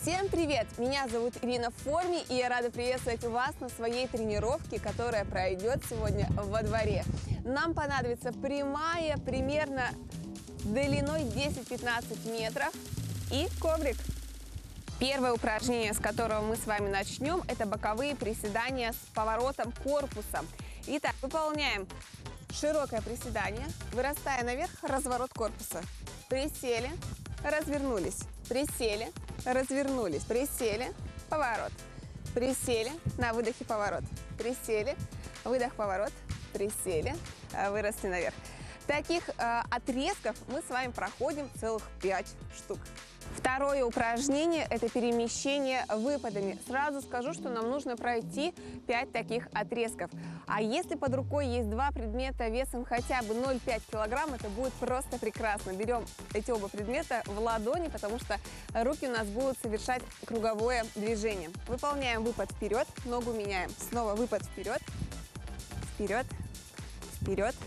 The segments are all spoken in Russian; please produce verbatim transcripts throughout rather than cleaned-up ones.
Всем привет! Меня зовут Ирина в форме, и я рада приветствовать вас на своей тренировке, которая пройдет сегодня во дворе. Нам понадобится прямая примерно длиной десять-пятнадцать метров и коврик. Первое упражнение, с которого мы с вами начнем, это боковые приседания с поворотом корпуса. Итак, выполняем широкое приседание, вырастая наверх, разворот корпуса. Присели, развернулись, присели, развернулись, присели, поворот, присели, на выдохе поворот, присели, выдох, поворот, присели, выросли наверх. Таких э, отрезков мы с вами проходим целых пять штук. Второе упражнение – это перемещение выпадами. Сразу скажу, что нам нужно пройти пять таких отрезков. А если под рукой есть два предмета весом хотя бы ноль целых пять десятых килограмма, это будет просто прекрасно. Берем эти оба предмета в ладони, потому что руки у нас будут совершать круговое движение. Выполняем выпад вперед, ногу меняем. Снова выпад вперед, вперед, вперед.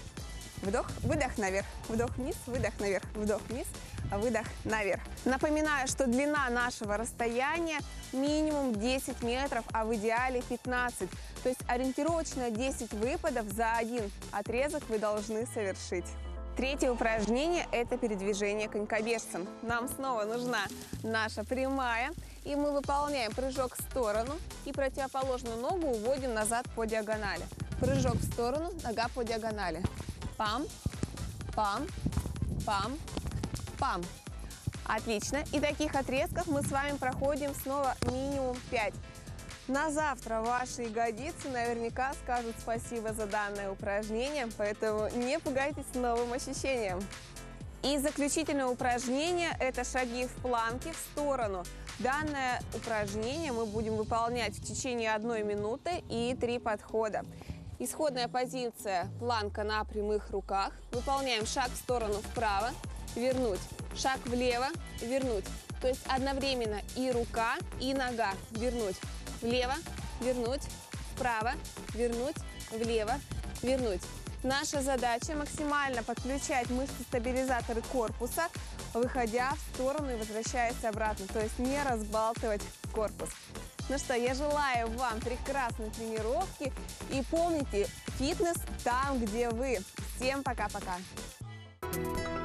Вдох, выдох наверх, вдох вниз, выдох наверх, вдох вниз, выдох наверх. Напоминаю, что длина нашего расстояния минимум десять метров, а в идеале пятнадцать. То есть ориентировочно десять выпадов за один отрезок вы должны совершить. Третье упражнение – это передвижение конькобежцем. Нам снова нужна наша прямая, и мы выполняем прыжок в сторону и противоположную ногу уводим назад по диагонали. Прыжок в сторону, нога по диагонали. Пам, пам, пам, пам. Отлично. И таких отрезков мы с вами проходим снова минимум пять. На завтра ваши ягодицы наверняка скажут спасибо за данное упражнение, поэтому не пугайтесь новым ощущением. И заключительное упражнение – это шаги в планке в сторону. Данное упражнение мы будем выполнять в течение одной минуты и три подхода. Исходная позиция – планка на прямых руках. Выполняем шаг в сторону вправо, вернуть, шаг влево, вернуть. То есть одновременно и рука, и нога. Вернуть влево, вернуть, вправо, вернуть, влево, вернуть. Наша задача – максимально подключать мышцы-стабилизаторы корпуса, выходя в сторону и возвращаясь обратно. То есть не разбалтывать корпус. Ну что, я желаю вам прекрасной тренировки и помните, фитнес там, где вы. Всем пока-пока!